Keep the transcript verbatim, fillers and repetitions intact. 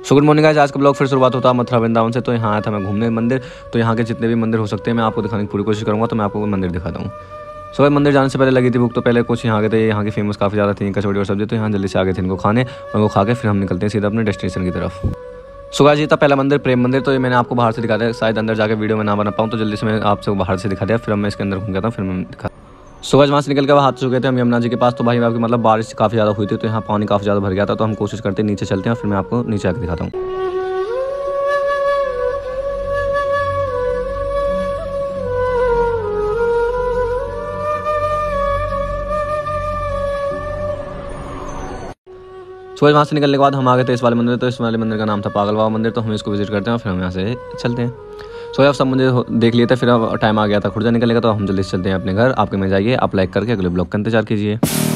So good morning guys, आज का blog फिर शुरुआत होता है मथुरा वृंदावन से। तो यहाँ आया था मैं घूमने मंदिर। तो यहाँ के जितने भी मंदिर हो सकते हैं मैं आपको दिखाने की पूरी कोशिश करूँगा। तो मैं आपको मंदिर दिखाता हूँ। सो भाई मंदिर जाने से पहले लगी थी भूख, तो पहले कुछ यहाँ के थे, यहाँ की फेमस काफ़ी ज़्यादा थी कचौड़ी और सब्जी। तो यहाँ जल्दी से आगे थे इनको खाने, और वो खा के फिर हम निकलते हैं सीधा अपने डेस्टिनेशन की तरफ। सो गाइस ये था पहला मंदिर, प्रेम मंदिर। तो ये मैंने आपको बाहर से दिखा दिया, शायद अंदर जाकर वीडियो में ना बना पाऊँ, तो जल्दी से मैं आपसे बाहर से दिखा दिया। फिर मैं इसके अंदर घूम गया था, फिर मैं दिखा। सो गाइस वहाँ से निकल के हाथ चुके थे हम यमुना जी के पास। तो भाई आपकी मतलब बारिश काफ़ी ज़्यादा हुई थी, तो यहाँ पानी काफ़ी ज़्यादा भर गया था। तो हम कोशिश करते हैं नीचे चलते हैं, फिर मैं आपको नीचे आकर दिखाता हूँ। सुबह वहाँ से निकलने के बाद हम आ गए थे इस वाले मंदिर। तो इस वाले मंदिर का नाम था पागल बाबा मंदिर। तो हम इसको विजिट करते हैं और फिर हम यहाँ से चलते हैं। सो अब सब मंदिर देख लिए थे, फिर अब टाइम आ गया था खुर्जा निकलने का। तो हम जल्दी से चलते हैं अपने घर। आपके में जाइए, आप लाइक करके अगले ब्लॉग का इंतजार कीजिए।